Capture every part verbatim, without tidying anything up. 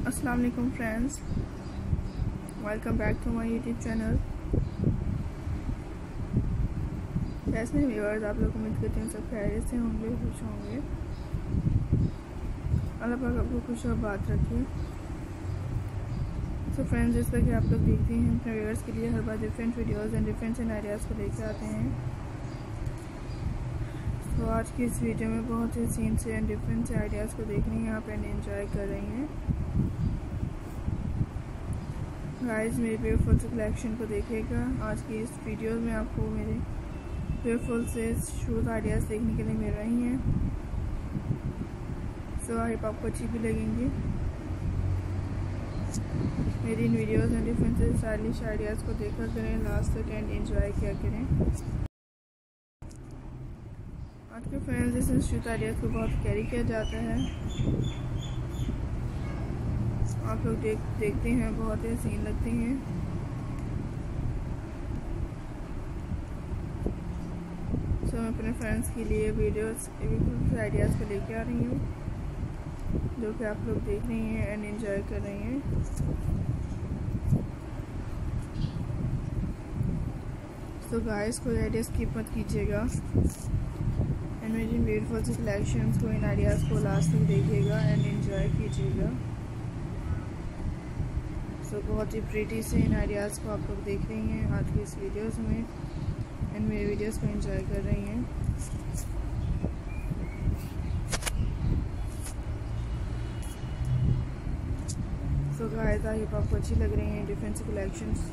अस्सलाम वालेकुम friends, welcome back to my YouTube channel. कैसे हैं व्यूअर्स? आप लोग उम्मीद करते हैं सब खैरियत से होंगे, खुश होंगे। अल्लाह पाक आपको खुश और बात रखिए। सो फ्रेंड्स, जैसा कि आप लोग देखते हैं, अपने व्यूअर्स के लिए हर बार different videos and different ideas को लेकर आते हैं। तो आज की इस वीडियो में बहुत ही सीन से एंड डिफरेंट से आइडियाज़ को देखने हैं आप एंड एंजॉय कर रही हैं। गाइस, मेरे ब्यूटीफुल से कलेक्शन को देखिएगा। आज की इस वीडियो में आपको मेरे ब्यूटीफुल से शूज़ आइडियाज़ देखने के लिए मिल रही हैं। सो आई होप आपको अच्छी भी लगेंगी। मेरी इन वीडियोस एंड डिफरेंट से स्टाइलिश आइडियाज़ को देखा करें लास्ट तक एंड एंजॉय किया करें। आज के फ्रेंड्स, इस शूज़ आइडियाज़ को बहुत कैरी किया जाता है। आप लोग देख देखते हैं, बहुत ही हसीन लगते हैं। सो मैं अपने फ्रेंड्स के लिए वीडियोस आइडियाज़ को लेके आ रही हूँ, जो कि आप लोग देख रही हैं एंड एंजॉय कर रही हैं। सो गाइस, कोई आइडिया स्किप मत कीजिएगा एंड मेरी ब्यूटीफुल से कलेक्शंस को, इन आइडियाज़ को लास्ट तक देखिएगा एंड एंजॉय कीजिएगा। तो बहुत ही प्रीटी से इन आइडियाज़ को आप लोग देख रही हैं आज की इस वीडियोस में एंड मेरे वीडियोस को एंजॉय कर रही हैं। सो गाइस, आई होप आपको अच्छी लग रही हैं डिफरेंट कलेक्शंस।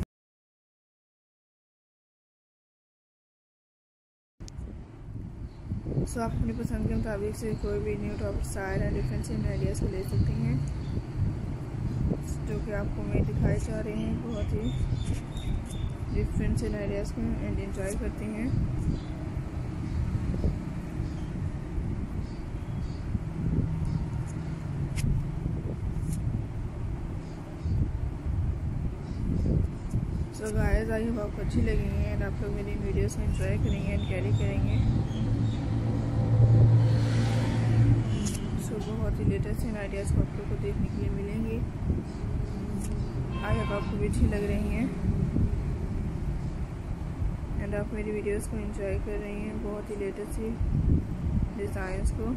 सो आप अपनी पसंद के मुताबिक से कोई भी new top style and different इन आइडियाज़ को ले सकती हैं, जो कि आपको मैं दिखाए जा रहे हैं। बहुत ही डिफरेंट से आइडियाज़ को एंड एंजॉय करती हैं। सो गाइस, आई होप आपको अच्छी लगेंगी एंड आप लोग मेरी वीडियोस को एंजॉय करेंगे एंड कैरी करेंगे। सो बहुत ही लेटेस्ट इन आइडियाज़ को आप लोग को देखने के लिए मिलेंगे। आई होप आपको भी अच्छी लग रही हैं एंड आप मेरी वीडियोस को एंजॉय कर रही हैं, बहुत ही लेटेस्ट ही डिज़ाइंस को।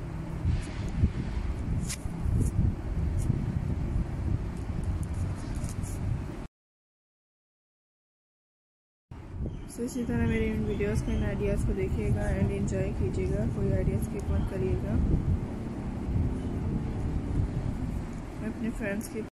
सो इसी तरह मेरी इन वीडियोस को, इन आइडियाज़ को देखिएगा एंड एंजॉय कीजिएगा। कोई आइडिया स्किप मत करिएगा। मैं अपने फ्रेंड्स की